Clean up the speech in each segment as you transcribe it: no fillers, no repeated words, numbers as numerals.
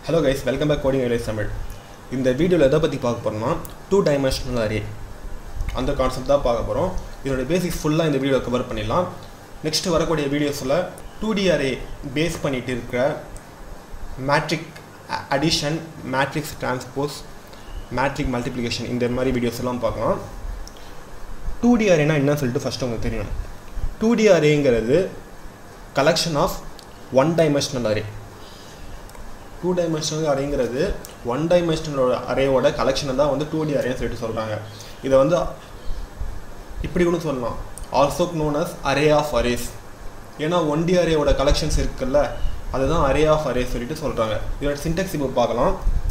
Hello guys, welcome back Coding Ideas Tamil. இந்த வீடியோல எதை பத்தி பார்க்க போறோம்னா 2 dimensional array அந்த கான்செப்ட் தான் பார்க்க போறோம். இதோட பேசிக்ஸ் ஃபுல்லா இந்த வீடியோல கவர் பண்ணிடலாம். நெக்ஸ்ட் வரக்கூடிய வீடியோஸ்ல 2D array பேஸ் பண்ணிட்டு இருக்கிற matrix addition, matrix transpose, matrix multiplication இந்த மாதிரி வீடியோஸ் எல்லாம் பார்க்கலாம். 2D arrayனா என்னன்னு சொல்லிட்டு ஃபர்ஸ்ட் உங்களுக்கு தெரியணும். 2D arrayங்கிறது collection of one dimensional array. 2 dimensional arrayங்கிறது 1 dimensional arrayயோட கலெக்ஷனை தான் வந்து 2D array சொல்லிட்டு சொல்றாங்க. இதை வந்து இப்படி கூட சொல்லலாம், also known as array of arrays. ஏன்னா 1D arrayயோட கலெக்ஷன்ஸ் இருக்குல்ல, அதுதான் array of arrays சொல்லிட்டு சொல்றாங்க. இதோட சின்டாக்ஸ் இப்போ பார்க்கலாம்.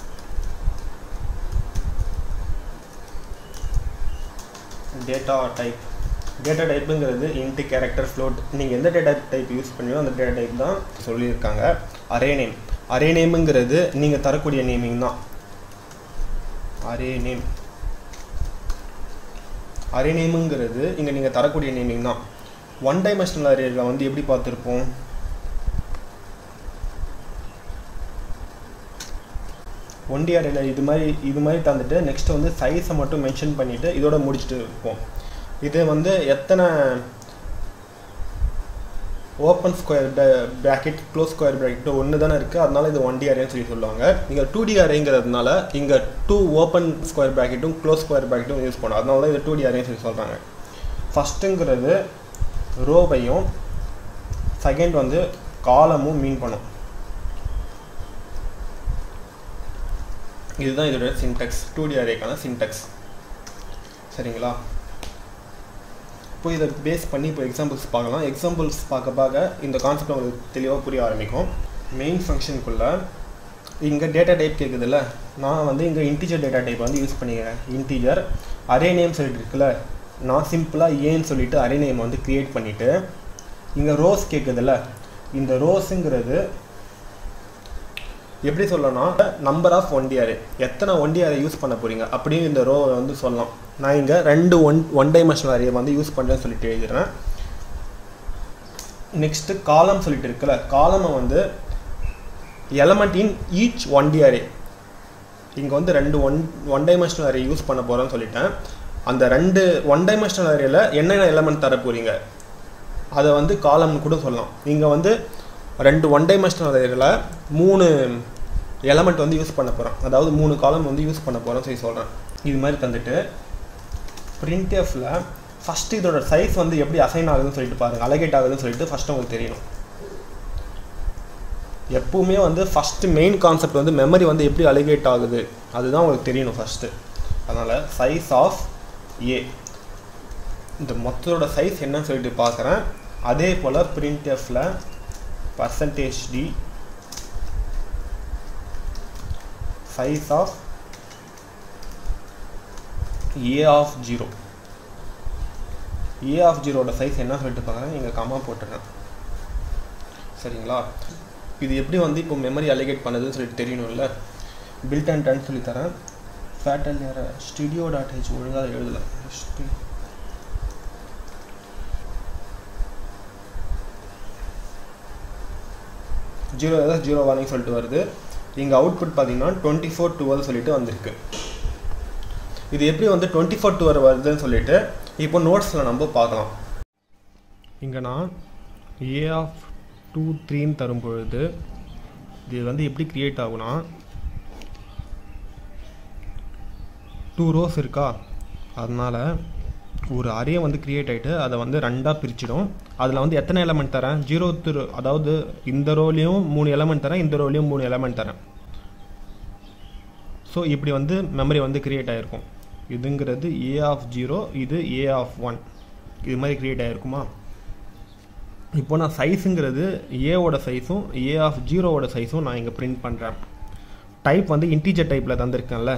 டேட்டா டைப்ங்கிறது int, character, float. நீங்கள் எந்த டேட்டா டைப் யூஸ் பண்ணியோ அந்த டேட்டா டைப் தான் சொல்லியிருக்காங்க. அரே நேம்ங்கிறது நீங்கள் தரக்கூடிய நேமிங் தான். அரே நேம்ங்கிறது இங்கே நீங்கள் தரக்கூடிய நேமிங் தான். 1 dimensional அரேல வந்து எப்படி பார்த்துருப்போம், ஒன் டி அரேல இது மாதிரி தந்துட்டு நெக்ஸ்ட் வந்து சைஸை மட்டும் மென்ஷன் பண்ணிவிட்டு இதோட முடிச்சுட்டு இருப்போம். இது வந்து எத்தனை open square bracket, close square bracket ஒன்று தானே இருக்குது, அதனால இது 1D அரேன்னு சொல்லி சொல்லுவாங்க. நீங்கள் 2D அரேங்கிறதுனால இங்கே 2 ஓப்பன் ஸ்கொயர் ப்ராக்கெட்டும் க்ளோஸ் ஸ்கொயர் ப்ராக்கெட்டும் யூஸ் பண்ணோம், அதனால தான் இது 2D அரேன்னு சொல்லி சொல்கிறாங்க. ஃபஸ்ட்டுங்கிறது ரோவையும் செகண்ட் வந்து காலமும் மீன் பண்ணும். இதுதான் இதோட சின்டாக்ஸ், 2D அரேக்கான சின்டாக்ஸ். சரிங்களா? இப்போ இதை பேஸ் பண்ணி இப்போ எக்ஸாம்பிள்ஸ் பார்க்கலாம். எக்ஸாம்பிள்ஸ் பார்க்க இந்த கான்செப்ட் உங்களுக்கு தெளிவாக புரிய ஆரம்பிக்கும். மெயின் ஃபங்க்ஷனுக்குள்ளே இங்கே டேட்டா டைப் கேட்குதுல்ல, நான் வந்து இங்கே இன்டீஜர் டேட்டா டைப் வந்து யூஸ் பண்ணிக்கிறேன். இன்டீஜர் அரே நேம் சொல்லிட்டு இருக்குல்ல, நான் சிம்பிளாக ஏன்னு சொல்லிட்டு அரே நேம் வந்து க்ரியேட் பண்ணிவிட்டு, இங்கே ரோஸ் கேட்குதுல்ல, இந்த ரோஸுங்கிறது எப்படி சொல்லணும்னா நம்பர் ஆஃப் 1D அரே, எத்தனை 1D அரே யூஸ் பண்ண போகிறீங்க அப்படின்னு இந்த ரோ வந்து சொல்லலாம். நான் இங்கே 2 ஒன் டைமென்ஷனல் அரே வந்து யூஸ் பண்ணுறேன்னு சொல்லிட்டு எழுதுகிறேன். நெக்ஸ்ட்டு காலம் சொல்லிட்டு இருக்குல்ல, காலமை வந்து element in each 1D array, இங்கே வந்து 2 ஒன் டைமென்ஷனல் அரே யூஸ் பண்ண போகிறேன்னு சொல்லிட்டேன். அந்த 2 ஒன் டைமென்ஷனல் அரேல என்னென்ன எலமெண்ட் தர போகிறீங்க அதை வந்து காலம்னு கூட சொல்லலாம். இங்கே வந்து 2 ஒன் டைமென்ஷனல் அரேல 3 எலமெண்ட் வந்து யூஸ் பண்ண போகிறேன், அதாவது 3 காலம் வந்து யூஸ் பண்ண போகிறேன்னு சொல்லி சொல்கிறேன். இது மாதிரி தந்துட்டு printfல ஃபஸ்ட்டு இதோட சைஸ் வந்து எப்படி அசைன் ஆகுதுன்னு சொல்லிட்டு பாருங்கள், அலகேட் ஆகுதுன்னு சொல்லிட்டு ஃபஸ்ட்டு உங்களுக்கு தெரியணும். எப்பவுமே வந்து ஃபஸ்ட்டு மெயின் கான்செப்ட் வந்து மெமரி வந்து எப்படி அலகேட் ஆகுது அதுதான் உங்களுக்கு தெரியணும் ஃபஸ்ட்டு. அதனால் சைஸ் ஆஃப் ஏ, இந்த மொத்தத்தோட சைஸ் என்னன்னு சொல்லிட்டு பார்க்குறேன். அதே போல் printfல %d size of a of 0, a of 0 ஓட சைஸ் என்ன சொல்லிட்டு பார்க்குறேன், இங்கே கமா போட்டுறேன். சரிங்களா? இது எப்படி வந்து இப்போ மெமரி அலிகேட் பண்ணுதுன்னு சொல்லிட்டு தெரியணும்ல. பில்ட் அண்ட் டன் சொல்லி தரேன். ஃபேட்டல் ஏற studio.h ஒழுங்காக எழுதலை, 0 வார்னிங் சொல்லிட்டு வருது. இங்கே அவுட்புட் பார்த்தீங்கன்னா 2412 சொல்லிட்டு வந்திருக்கு. இது எப்படி வந்து 2412 வருதுன்னு சொல்லிட்டு இப்போ நோட்ஸில் நம்ம பார்க்கலாம். இங்கே நான் a of 2 3ன்னு தரும் பொழுது இது வந்து எப்படி க்ரியேட் ஆகுனா, 2 ரோஸ் இருக்கா, அதனால் ஒரு அரே வந்து க்ரியேட் ஆகிட்டு அதை வந்து 2ஆக பிரிச்சிடும். அதில் வந்து எத்தனை எலமெண்ட் தரேன், 0, அதாவது இந்த ரோலையும் 3 எலமெண்ட் தரேன், இந்த ரோலையும் 3 எலமெண்ட் தரேன். ஸோ இப்படி வந்து மெமரி வந்து க்ரியேட் ஆகிருக்கும். இதுங்கிறது a of 0, இது a of 1, இது மாதிரி க்ரியேட் ஆகிருக்குமா. இப்போ நான் சைஸுங்கிறது ஏவோட சைஸும் a of 0ஓட சைஸும் நான் இங்கே பிரிண்ட் பண்ணுறேன். டைப் வந்து இன்டீஜர் டைப்பில் தந்திருக்கேன்ல,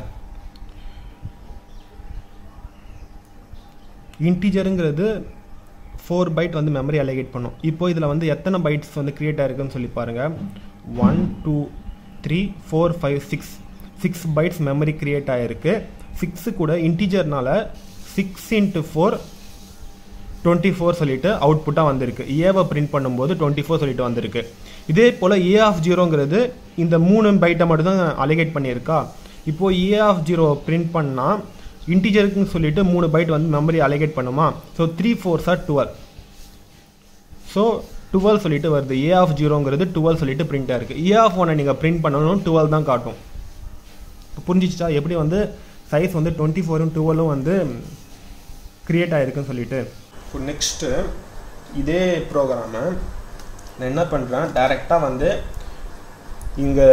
இன்டீஜருங்கிறது 4 பைட் வந்து மெமரி அலோகேட் பண்ணும். இப்போ இதில் வந்து எத்தனை பைட்ஸ் வந்து க்ரியேட் ஆகிருக்குன்னு சொல்லி பாருங்கள். 1 2 3 4 5 6 பைட்ஸ் மெமரி க்ரியேட் ஆகிருக்கு. 6 கூட இன்டீஜர்னால 6 × 4 24 சொல்லிட்டு அவுட்புட்டாக வந்திருக்கு. ஏவை பிரிண்ட் பண்ணும்போது 24 சொல்லிட்டு வந்திருக்கு. இதே போல் ஏ ஆஃப் ஜீரோங்கிறது இந்த 3 பைட்டை மட்டும் தான் அலோகேட் பண்ணியிருக்கா. இப்போது ஏ ஆஃப் ஜீரோ பிரிண்ட் பண்ணால் இன்டிஜருக்குன்னு சொல்லிட்டு 3 பைட் வந்து மெமரி அலோகேட் பண்ணுமா. So 3 4s are 12. ஸோ 12 சொல்லிட்டு வருது. ஏ ஆஃப் ஜீரோங்கிறது 12 சொல்லிட்டு பிரிண்டாக இருக்குது. ஏ ஆஃப் 1 நீங்கள் பிரிண்ட் பண்ணணும் 12 தான் காட்டும். புரிஞ்சிச்சா எப்படி வந்து சைஸ் வந்து 24ம் 12ம் வந்து க்ரியேட் ஆகிருக்குன்னு சொல்லிட்டு. இப்போ நெக்ஸ்ட்டு இதே ப்ரோக்ராமை நான் என்ன பண்ணுறேன், டைரெக்டாக வந்து இங்கே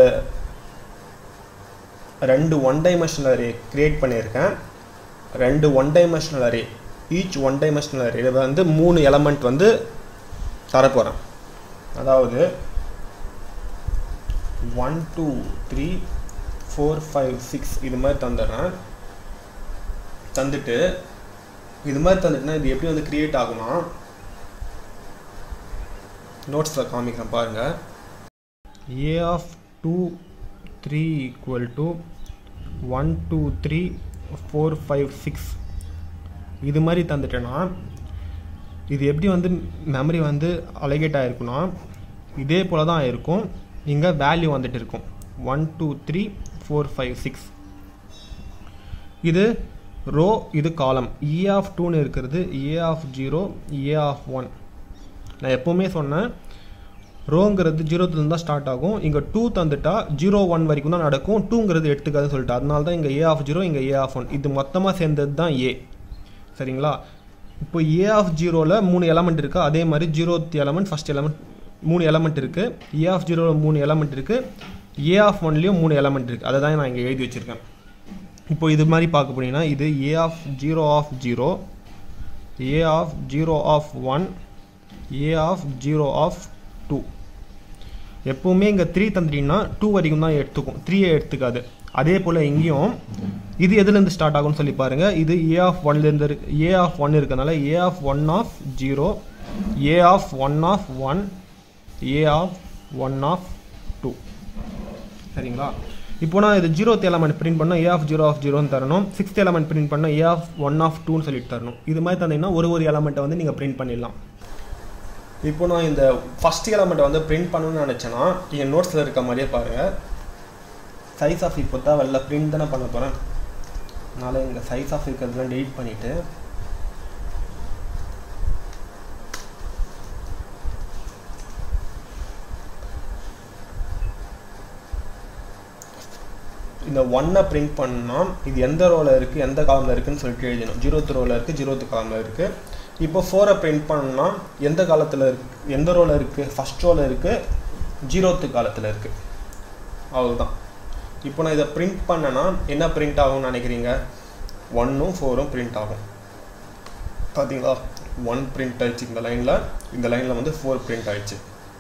2 1-dimensional அரே க்ரியேட் பண்ணியிருக்கேன். 2 1-dimensional array, each 1-dimensional array வந்து 3 எலமெண்ட் வந்து தரப்போகிறேன். அதாவது 1 2 3 4 5 6 இது மாதிரி தந்துடுறேன். தந்துட்டு இது மாதிரி தந்துட்டுனா இது எப்படி வந்து க்ரியேட் ஆகும்னா, நோட்ஸில் காமிக்கிறேன் பாருங்கள். ஏ ஆஃப் 2 3 ஈக்குவல் டு 1 2 3 4 5 6 இது மாதிரி தந்துட்டேன்னா இது எப்படி வந்து மெமரி வந்து அலோகேட் ஆகிருக்குன்னா இதே போல் தான் ஆகிருக்கும். இங்கே வேல்யூ வந்துட்டு இருக்கும் 1 2 3 4 5 6. இது ரோ, இது காலம். ஏ ஆஃப் 2ன்னு இருக்கிறது ஏ ஆஃப் 0 ஏ ஆஃப் 1. நான் எப்போவுமே சொன்னேன் ரோங்கிறது 0த்துலேருந்து தான் ஸ்டார்ட் ஆகும். இங்கே 2 தந்துட்டா 0 1 வரைக்கும் தான் நடக்கும். 2ங்கிறது எடுத்துக்காதுன்னு சொல்லிட்டு அதனால தான் இங்கே ஏ ஆஃப் 0 இங்கே ஏ ஆஃப் 1 இது மொத்தமாக சேர்ந்தது தான் ஏ. சரிங்களா. இப்போ ஏ ஆஃப் 0ல் 3 எலமெண்ட் இருக்குது. அதே மாதிரி 0th element first element 3 element இருக்குது. ஏ ஆஃப் 0ல் 3 எலமெண்ட் இருக்குது. ஏ ஆஃப் 1லேயும் 3 எலமெண்ட் இருக்குது. அதை தான் நான் இங்கே எழுதி வச்சுருக்கேன். இப்போ இது மாதிரி பார்க்க போனீங்கன்னா இது a of 0 of 0, a of 0 of 1, a of 0 of 2. எப்போவுமே இங்கே 3 தந்துட்டீங்கன்னா 2 வரைக்கும் தான் எடுத்துக்கும், 3 எடுத்துக்காது. அதே போல் இங்கேயும் இது எதுலேருந்து ஸ்டார்ட் ஆகும்னு சொல்லி பாருங்கள். இது ஏ ஆஃப் 1லேருந்து ஏ ஆஃப் 1 இருக்கிறதுனால a of 1 of 0, a of 1 of 1, a of 1 of 2. சரிங்களா. இப்போ நான் இது 0th எலமெண்ட் பிரிண்ட் பண்ணால் ஏ ஆஃப் 0 ஆஃப் 0ன்னு தரணும். 6th எலமெண்ட் பிரிண்ட் பண்ணால் ஏ ஆஃப் 1 ஆஃப் 2ன்னு சொல்லிட்டு தரணும். இது மாதிரி தந்தீங்கன்னா ஒரு எலமெண்ட்டை வந்து நீங்கள் பிரிண்ட் பண்ணிடலாம். இப்போ நான் இந்த ஃபஸ்ட் எலமெண்ட்டை வந்து பிரிண்ட் பண்ணணும்னு நினச்சேன்னா என் நோட்ஸில் இருக்க மாதிரியே பாருங்கள். சைஸ் ஆஃப் இப்போ தான் வெளில பிரிண்ட் தானே பண்ண போகிறேன். அதனால் இங்கே சைஸ் ஆஃப் இருக்கிறதுலாம் டெலிட் பண்ணிவிட்டு இந்த 1 பிரிண்ட் பண்ணால் இது எந்த ரோவில் இருக்குது எந்த காலமில் இருக்குதுன்னு சொல்லிட்டு எழுதணும். 0th ரோவில் இருக்குது, 0th காலமில் இருக்குது. இப்போ 4 பிரிண்ட் பண்ணால் எந்த காலத்தில் இருக்குது எந்த ரோவில் இருக்குது, ஃபஸ்ட் ரோவில் இருக்குது, 0th காலத்தில் இருக்குது. அவ்வளோதான். இப்போ நான் இதை பிரிண்ட் பண்ணேன்னா என்ன பிரிண்ட் ஆகும்னு நினைக்கிறீங்க? 1ம் 4ம் பிரிண்ட் ஆகும். பார்த்தீங்களா, 1 பிரிண்ட் ஆயிடுச்சு இந்த லைனில் வந்து 4 பிரிண்ட் ஆயிடுச்சு.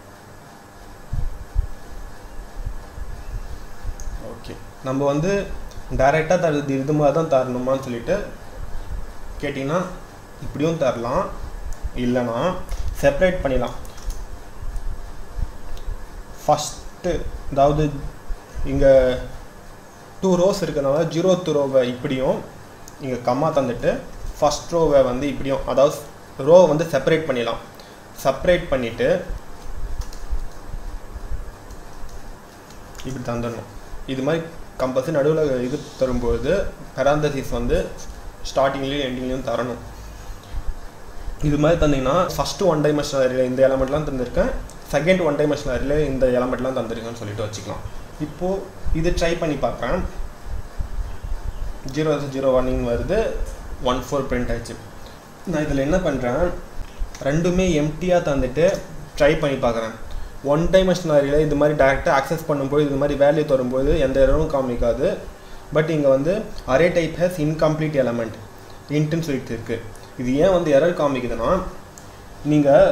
ஓகே, நம்ம வந்து டைரெக்டாக தருது இது மாதிரி தான் தரணுமான்னு சொல்லிட்டு கேட்டிங்கன்னா இப்படியும் தரலாம், இல்லைனா செப்பரேட் பண்ணிடலாம். ஃபஸ்ட்டு அதாவது இங்கே 2 rows இருக்கிறதுனால 0th ரோவை இப்படியும் இங்கே கம்மா தந்துட்டு ஃபஸ்ட் ரோவை வந்து இப்படியும், அதாவது ரோவை வந்து செப்பரேட் பண்ணிடலாம். செப்பரேட் பண்ணிவிட்டு இப்படி தந்துடணும். இது மாதிரி கம்பல்சரி நடுவில் இது தரும்போது பெராந்தசிஸ் வந்து ஸ்டார்டிங்லேயும் எண்டிங்லேயும் தரணும். இது மாதிரி தந்தீங்கன்னா ஃபஸ்ட்டு 1-dimensional அரேல இந்த எலமெண்ட்லாம் தந்திருக்கேன், செகண்ட் 1-dimensional அரேல இந்த எலமெண்ட்லாம் தந்திருக்கேன்னு சொல்லிட்டு வச்சுக்கலாம். இப்போது இது ட்ரை பண்ணி பார்க்குறேன். 0 0 1 வருது, 1 4 பிரிண்ட் ஆயிடுச்சு. நான் இதில் என்ன பண்ணுறேன், ரெண்டுமே எம்டியாக தந்துட்டு ட்ரை பண்ணி பார்க்குறேன். 1-dimensional அரேல இது மாதிரி டேரெக்டாக ஆக்சஸ் பண்ணும்போது இது மாதிரி வேல்யூ தரும்போது எந்த எரரும் காமிக்காது. பட் இங்கே வந்து array type has incomplete element இன்ட்டுன்னு சொல்லிட்டு இருக்குது. இது ஏன் வந்து எரர் காமிக்குதுன்னா, நீங்கள்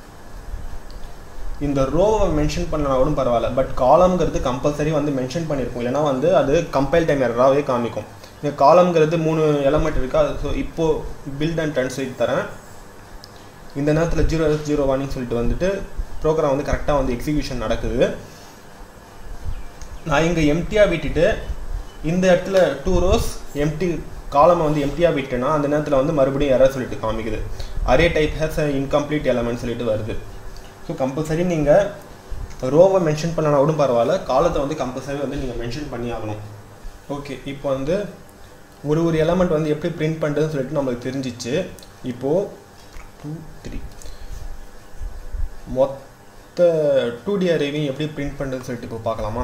இந்த ரோவை மென்ஷன் பண்ணாலும் பரவாயில்ல, பட் காலம்ங்கிறது கம்பல்சரி வந்து மென்ஷன் பண்ணியிருக்கும், இல்லைனா வந்து அது கம்பைல் டைம் எரராகவே காமிக்கும். இங்கே காலம்ங்கிறது 3 எலமெண்ட் இருக்கா. ஸோ இப்போது பில்ட் அண்ட் ட்ரான்ஸ்லேட் தரேன். இந்த நேரத்தில் 0 0 1 சொல்லிட்டு வந்துட்டு ப்ரோக்ராம் வந்து கரெக்டாக வந்து எக்ஸிக்யூஷன் நடக்குது. நான் இங்கே எம்டியாக விட்டுட்டு இந்த இடத்துல 2 rows எம்டி காலமை வந்து எம்டியாக விட்டேன்னா அந்த நேரத்தில் வந்து மறுபடியும் எரர் சொல்லிட்டு காமிக்குது. Array type has incomplete element சொல்லிட்டு வருது. ஸோ கம்பல்சரி நீங்கள் ரோவை மென்ஷன் பண்ணனா கூட பரவாயில்ல, காலத்தை வந்து கம்பல்சரி வந்து நீங்கள் மென்ஷன் பண்ணி ஆகணும். ஓகே, இப்போ வந்து ஒரு எலமெண்ட் வந்து எப்படி பிரிண்ட் பண்ணுறதுன்னு சொல்லிட்டு நம்மளுக்கு தெரிஞ்சிச்சு. இப்போது 2 3 மொத்த 2D அரேவையும் எப்படி பிரிண்ட் பண்ணுறதுன்னு சொல்லிட்டு இப்போ பார்க்கலாமா?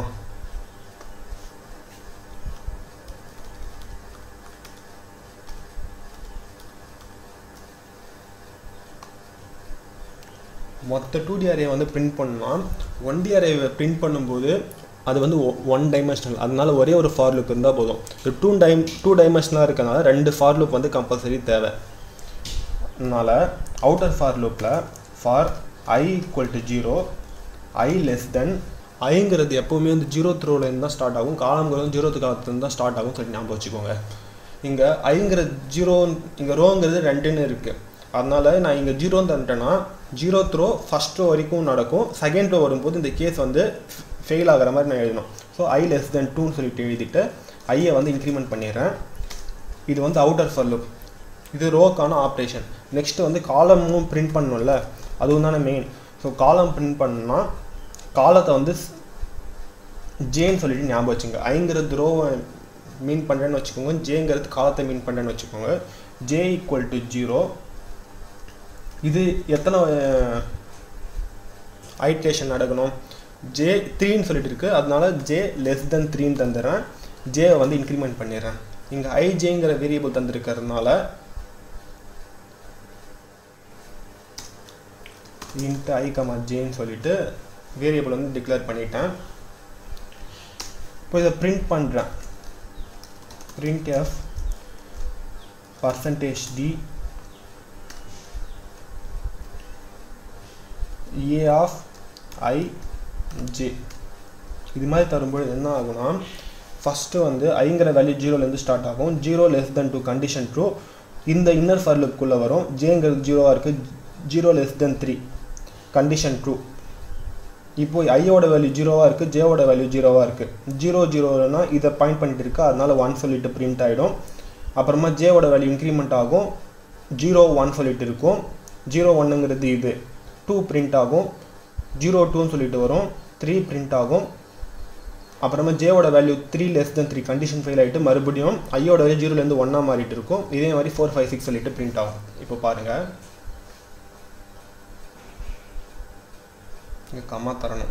மொத்த 2D அரே வந்து பிரிண்ட் பண்ணால் 1D அரேவை பிரிண்ட் பண்ணும்போது அது வந்து 1 டைமென்ஷனல், அதனால ஒரே ஒரு ஃபார் லூப் இருந்தால் போதும். 2 டைமென்ஷனலாக இருக்கனால 2 ஃபார் லூப் வந்து கம்பல்சரி தேவை. அதனால் அவுட்டர் ஃபார் லூப்பில் for I = 0, I less than, ஐங்கிறது எப்போவுமே வந்து 0th ரோலேருந்து தான் ஸ்டார்ட் ஆகும், காலம்ங்கிறது 0th காலத்துலேருந்து தான் ஸ்டார்ட் ஆகும் சொல்லி ஞாபகம் வச்சுக்கோங்க. இங்கே ஐங்கிறது 0, இங்கே ரோங்கிறது 2ன்னு இருக்குது. அதனால் நான் இங்கே 0ன்னு தந்துட்டேன்னா 0th ரோ ஃபஸ்ட் ரோ வரைக்கும் நடக்கும். செகண்ட் ரோ வரும்போது இந்த கேஸ் வந்து ஃபெயில் ஆகிற மாதிரி நான் எழுதணும். ஸோ I less than 2ன்னு சொல்லிட்டு எழுதிட்டு ஐயை வந்து இன்க்ரிமெண்ட் பண்ணிடுறேன். இது வந்து அவுட்டர் ஃபார் லூப், இது ரோக்கான ஆப்ரேஷன். நெக்ஸ்ட்டு வந்து காலமும் பிரிண்ட் பண்ணணும்ல, அதுவும் தானே மெயின். ஸோ காலம் பிரிண்ட் பண்ணணும்னா காலத்தை வந்து ஜேன்னு சொல்லிட்டு ஞாபகம் வச்சுங்க. ஐங்கிறது ரோவை மீன் பண்ணுறேன்னு வச்சுக்கோங்க, ஜேங்கிறது காலத்தை மீன் பண்ணுறேன்னு வச்சுக்கோங்க. J = 0. இது எத்தனை ஐட்ரேஷன் நடக்கணும்? J 3ன்னு சொல்லிட்டு இருக்கு, அதனால J less than 3ன்னு தந்துடுறேன். Jவை வந்து இன்க்ரிமெண்ட் பண்ணிடுறேன். இங்கே ஐஜேங்கிற வேரியபிள் தந்துருக்கிறதுனால int I, jன்னு சொல்லிட்டு வேரியபிள் வந்து டிக்ளேர் பண்ணிட்டேன். இப்போ இதை பிரிண்ட் பண்ணுறேன். printf %d a of I j. இது மாதிரி தரும்போது என்ன ஆகும்னா, ஃபஸ்ட்டு வந்து ஐங்கிற வேல்யூ 0லேருந்து ஸ்டார்ட் ஆகும். 0 less than 2 கண்டிஷன் ட்ரூ. இந்த இன்னர் ஃபார் லூப்குள்ளே வரும். ஜேங்கிறது 0வாக இருக்குது, 0 less than 3 கண்டிஷன் ட்ரூ. இப்போது ஐயோட வேல்யூ 0வாக இருக்குது, ஜேவோட வேல்யூ 0வாக இருக்குது. 0 0னா இதை பாயிண்ட் பண்ணிட்டு இருக்கா, அதனால 1 சொல்லிட்டு பிரிண்ட் ஆகிடும். அப்புறமா ஜேவோட வேல்யூ இன்க்ரிமெண்ட் ஆகும், 0 1 சொல்லிட்டு இருக்கும். 0 1ங்கிறது இது 2 பிரிண்ட் ஆகும், 0 2ன்னு சொல்லிட்டு வரும், 3 பிரிண்ட் ஆகும். அப்புறமா ஜேவோட value 3 less than 3 condition fail ஆகிட்டு மறுபடியும் ஐயோட வேல்யூ 0லேருந்து 1ஆக மாறிட்டு இருக்கும். இதே மாதிரி 4 5 6 சொல்லிட்டு பிரிண்ட் ஆகும். இப்போ பாருங்கள், இங்கே கம்மா தரணும்.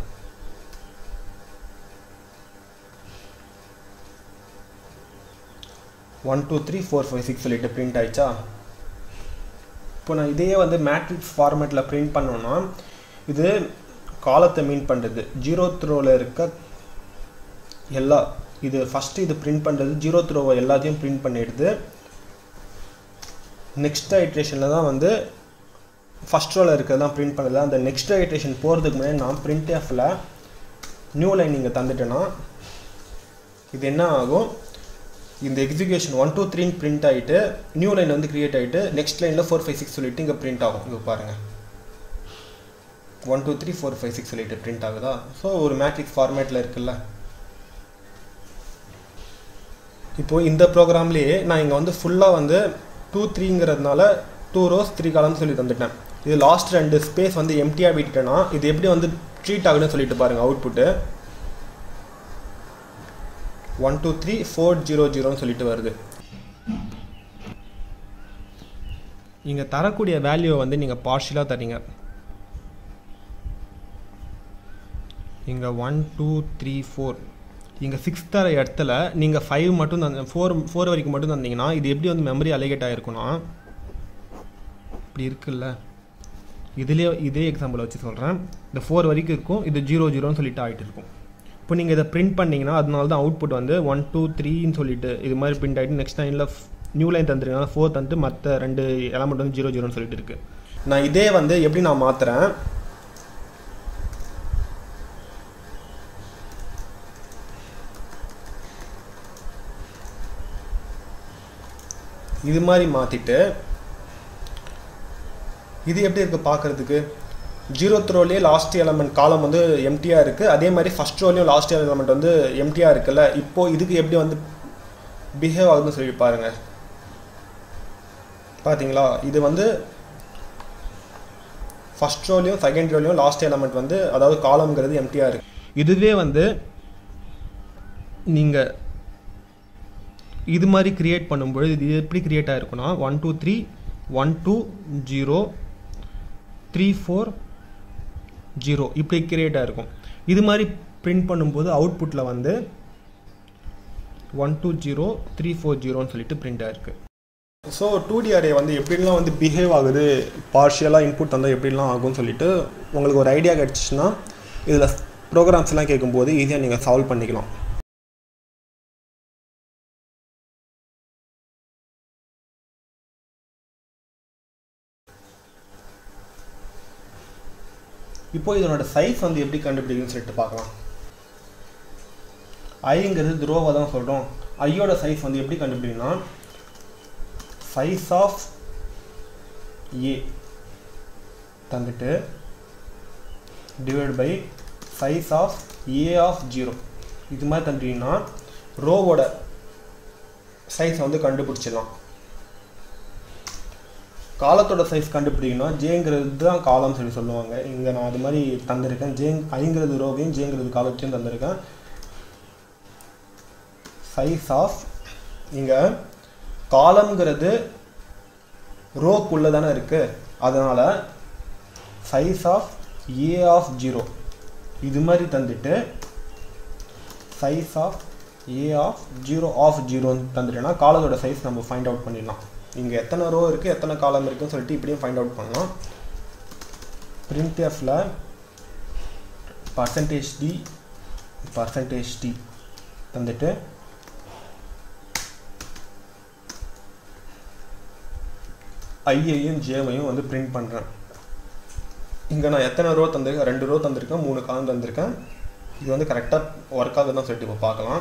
ஒன் 2 3 4 5 6 சொல்லிட்டு பிரிண்ட் ஆயிடுச்சா? இப்போ நான் இதையே வந்து மேட்ரிக்ஸ் ஃபார்மேட்டில் பிரிண்ட் பண்ணோன்னா இது காலத்தை மீன் பண்ணுறது. 0th ரோவில் இருக்க எல்லா இது ஃபஸ்ட்டு இது பிரிண்ட் பண்ணுறது 0th ரோவை எல்லாத்தையும் பிரிண்ட் பண்ணிடுது. நெக்ஸ்ட் ஐட்ரேஷனில் தான் வந்து ஃபஸ்ட் ரோவில் இருக்கிறதான் பிரிண்ட் பண்ணுறது. அந்த நெக்ஸ்ட் ஐட்ரேஷன் போகிறதுக்கு முன்னாடி நான் printfல நியூ லைன் இங்கே தந்துட்டேன்னா இது என்ன ஆகும், இந்த எக்ஸிக்யூஷன் 1 2 3 பிரிண்ட் ஆகிட்டு நியூ லைன் வந்து க்ரியேட் ஆகிட்டு நெக்ஸ்ட் லைனில் 4 5 6 சொல்லிட்டு இங்கே பிரிண்ட் ஆகும். இங்கே பாருங்கள், 1 2 3 4 5 6 சொல்லிட்டு பிரிண்ட் ஆகுதா? ஸோ ஒரு மேட்ரிக்ஸ் ஃபார்மேட்டில் இருக்குல்ல. இப்போது இந்த ப்ரோக்ராம்லேயே நான் இங்கே வந்து ஃபுல்லாக வந்து 2 3ங்கிறதுனால 2 rows 3 columns சொல்லி தந்துட்டேன். இது லாஸ்ட் 2 ஸ்பேஸ் வந்து எம்டியாக விட்டுட்டேன்னா இது எப்படி வந்து ட்ரீட் ஆகுதுன்னு சொல்லிட்டு பாருங்கள். அவுட்புட்டு 1 2 3 4 0 0ன்னு சொல்லிட்டு வருது. இங்கே தரக்கூடிய வேல்யூவை வந்து நீங்கள் பார்ஷியலாக தரீங்க. இங்கே 1 2 3 4 இங்கே 6 தர இடத்துல நீங்கள் 5 மட்டும் தந்து 4 வரைக்கும் மட்டும் தந்தீங்கன்னா இது எப்படி வந்து மெமரி அலோகேட் ஆகிருக்குன்னா இப்படி இருக்குல்ல. இதே எக்ஸாம்பிள் வச்சு சொல்கிறேன். இந்த 4 வரைக்கும் இருக்கும், இது 0 0ன்னு சொல்லிட்டு ஆகிட்டு இருக்கும். இப்போ நீங்கள் இதை பிரிண்ட் பண்ணிங்கன்னா அதனால தான் அவுட்புட் வந்து 1 2 3ன்னு சொல்லிட்டு இது மாதிரி பிரிண்ட் ஆகிட்டு நெக்ஸ்ட் லைனில் நியூ லைன் தந்துருக்கனால 4 தந்துட்டு மற்ற 2 எலமெண்ட் வந்து 0 0ன்னு சொல்லிட்டு இருக்குது. நான் இதே வந்து எப்படி நான் மாற்றுறேன், இது மாதிரி மாற்றிட்டு இது எப்படி இருக்குது பார்க்குறதுக்கு, 0th ரோலேயே லாஸ்ட் எலமெண்ட் காலம் வந்து எம்டியாக இருக்குது, அதே மாதிரி ஃபஸ்ட் ரோலையும் லாஸ்ட் எலமெண்ட் வந்து எம்டியாக இருக்குல்ல. இப்போது இதுக்கு எப்படி வந்து பிஹேவ் ஆகுதுன்னு சொல்லி பாருங்கள். பார்த்தீங்களா, இது வந்து ஃபர்ஸ்ட் ரோலையும் செகண்ட் ரோலையும் லாஸ்ட் எலமெண்ட் வந்து அதாவது காலம்ங்கிறது எம்டியாக இருக்குது. இதுவே வந்து நீங்கள் இது மாதிரி க்ரியேட் பண்ணும்பொழுது இது எப்படி க்ரியேட் ஆகிருக்குன்னா 1 2 3 1 2 0 3 4 0 இப்படி க்ரியேட் ஆகிருக்கும். இது மாதிரி பிரிண்ட் பண்ணும்போது அவுட்புட்டில் வந்து 1 2 0 3 4 0ன்னு சொல்லிட்டு பிரிண்ட் ஆகிருக்கு. ஸோ 2D அரே வந்து எப்படிலாம் வந்து பிஹேவ் ஆகுது, பார்ஷியலாக இன்புட் தந்தால் எப்படிலாம் ஆகும்னு சொல்லிட்டு உங்களுக்கு ஒரு ஐடியா கிடச்சிச்சின்னா இதில் ப்ரோக்ராம்ஸ்லாம் கேட்கும்போது ஈஸியாக நீங்கள் சால்வ் பண்ணிக்கலாம். இப்போ இதனோட சைஸ் வந்து எப்படி கண்டுபிடிக்குன்னு சொல்லிட்டு பார்க்கலாம். ஐங்கிறது ரோவை தான் சொல்கிறோம். ஐயோட சைஸ் வந்து எப்படி கண்டுபிடிக்கணும்னா சைஸ் ஆஃப் ஏ தந்துட்டு divide by size of a of 0 இது மாதிரி தந்துட்டீங்கன்னா ரோவோட சைஸ் வந்து கண்டுபிடிச்சிடலாம். காலத்தோட சைஸ் கண்டுபிடிக்கணும்னா ஜேங்கிறது தான் காலம் சொல்லி சொல்லுவாங்க. இங்கே நான் அது மாதிரி தந்திருக்கேன். ஐங்கிறது ரோவையும் ஜேங்கிறது காலத்தையும் தந்திருக்கேன். சைஸ் ஆஃப் இங்கே காலம்ங்கிறது ரோக்குள்ளே தானே இருக்குது, அதனால் சைஸ் ஆஃப் ஏ ஆஃப் 0 இது மாதிரி தந்துட்டு size of a of 0 of 0ன்னு தந்துட்டேன்னா காலத்தோட சைஸ் நம்ம ஃபைண்ட் அவுட் பண்ணிடலாம். இங்கே எத்தனை ரோ இருக்குது எத்தனை காலம் இருக்குதுன்னு சொல்லிட்டு இப்படியும் ஃபைண்ட் அவுட் பண்ணலாம். printfல %d தந்துட்டு ஐயையும் ஜேவையும் வந்து பிரிண்ட் பண்ணுறேன். இங்கே நான் எத்தனை ரோ தந்திருக்கேன், 2 ரோ தந்திருக்கேன், 3 காலம் தந்திருக்கேன். இது வந்து கரெக்டாக ஒர்க் ஆகுது தான் சொல்லிட்டு இப்போ பார்க்கலாம்.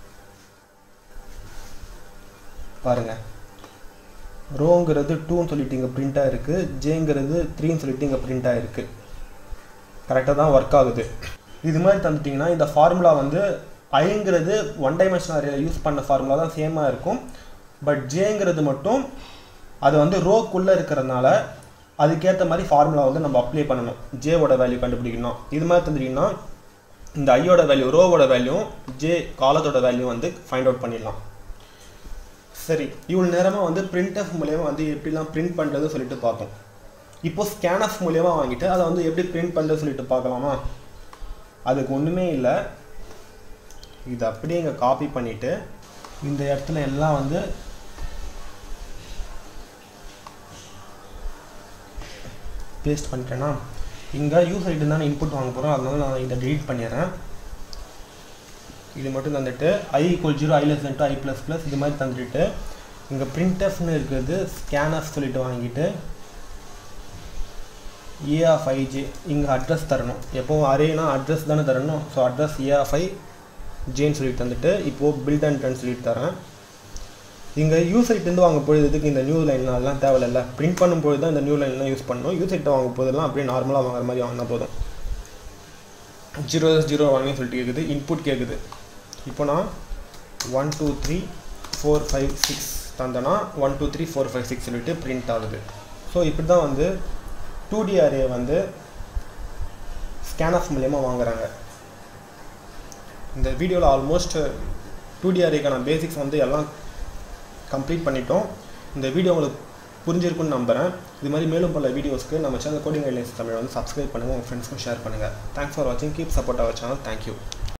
பாருங்கள், ரோங்கிறது 2ன்னு சொல்லிட்டு இங்கே பிரிண்ட்டாக இருக்குது, ஜேங்கிறது 3ன்னு சொல்லிட்டு இங்கே பிரிண்ட்டாக இருக்குது. கரெக்டாக தான் ஒர்க் ஆகுது. இது மாதிரி தந்துட்டிங்கன்னா இந்த ஃபார்முலா வந்து ஐங்கிறது 1 டைமென்ஷனல் அரேயில் யூஸ் பண்ண ஃபார்முலா தான் சேமாக இருக்கும். பட் ஜேங்கிறது மட்டும் அது வந்து ரோக்குள்ளே இருக்கிறதுனால அதுக்கேற்ற மாதிரி ஃபார்முலா வந்து நம்ம அப்ளை பண்ணணும். ஜேவோட வேல்யூ கண்டுபிடிக்கணும். இது மாதிரி தந்துட்டிங்கன்னா இந்த ஐயோட வேல்யூ ரோவோட வேல்யூ ஜே காலத்தோட வேல்யூ வந்து ஃபைண்ட் அவுட் பண்ணிடலாம். சரி, இவ்வளோ நேரமாக வந்து printf மூலயமா வந்து எப்படிலாம் பிரிண்ட் பண்ணுறது சொல்லிட்டு பார்த்தோம். இப்போ scanf மூலயமா வாங்கிட்டு அதை வந்து எப்படி பிரிண்ட் பண்ணுறது சொல்லிட்டு பார்க்கலாமா? அதுக்கு ஒன்றுமே இல்லை. இதை அப்படியே இங்கே காப்பி பண்ணிவிட்டு இந்த இடத்துல எல்லாம் வந்து பேஸ்ட் பண்ணிட்டேன்னா இங்கே யூசர் ஐடி தான் இன்புட் வாங்க போகிறோம், அதனால நான் இதை டெலீட் பண்ணிடுறேன். இது மட்டும் தந்துட்டு i = 0 i <2 i++ இது மாதிரி தந்துட்டு இங்கே printfன்னு இருக்கிறது scanf சொல்லிட்டு வாங்கிட்டு a of ij இங்கே அட்ரஸ் தரணும். எப்போவும் அரேனா அட்ரஸ் தானே தரணும். So address a of i jன்னு சொல்லிட்டு தந்துட்டு இப்போது build and run சொல்லிட்டு தரேன். இங்கே யூசர்கிட்டேருந்து வாங்க பொழுதுக்கு இந்த நியூ லைன்லாம் அதெல்லாம் தேவையில்லை. பிரிண்ட் பண்ணும்போது தான் இந்த நியூ லைன்லாம் யூஸ் பண்ணணும். யூசர்கிட்ட வாங்க போதெல்லாம் அப்படியே நார்மலாக வாங்குற மாதிரி வாங்கினா போதும். 0 வாங்கி சொல்லிட்டு கேட்குது, இன்புட் கேட்குது. இப்போ நான் 1 2 3 4 5 6 தந்தேன்னா 1 2 3 4 5 6 சொல்லிட்டு பிரிண்ட் ஆகுது. ஸோ இப்படி தான் வந்து 2D அரே வந்து scanf மூலயமா வாங்குறாங்க. இந்த வீடியோவில் ஆல்மோஸ்ட் 2D அரேக்கான பேசிக்ஸ் வந்து எல்லாம் கம்ப்ளீட் பண்ணிட்டோம். இந்த வீடியோ உங்களுக்கு புரிஞ்சிருக்குன்னு நம்புகிறேன். இது மாதிரி மேலும் பல வீடியோஸ்க்கு நம்ம சேனல் கோடிங் கைட்லைன்ஸ் தமிழ் வந்து சப்ஸ்கிரைப் பண்ணுங்கள், உங்கள் ஃப்ரெண்ட்ஸ்க்கும் ஷேர் பண்ணுங்கள். தேங்க்ஸ் ஃபார் வாட்சிங். Keep support our channel. Thank you.